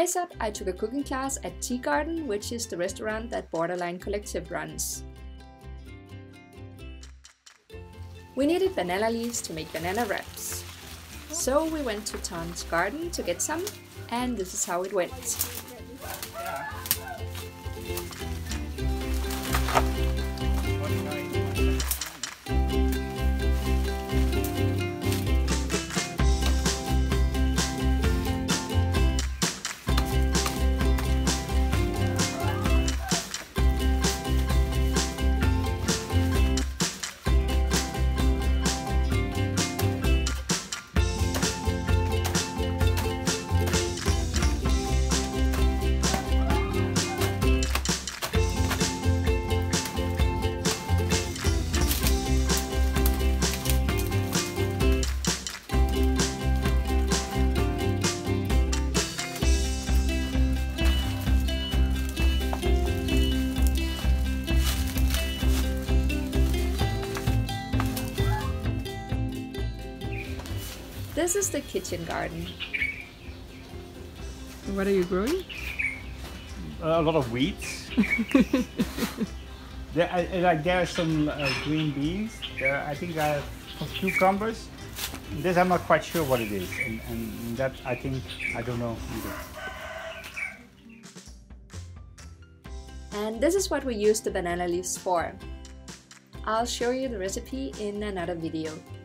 Mae Sot, I took a cooking class at Tea Garden, which is the restaurant that Borderline Collective runs. We needed banana leaves to make banana wraps. So we went to Tom's garden to get some, and this is how it went. This is the kitchen garden. What are you growing? A lot of weeds. There are some green beans. I think I have some cucumbers. This I'm not quite sure what it is, and that I don't know either. And this is what we use the banana leaves for. I'll show you the recipe in another video.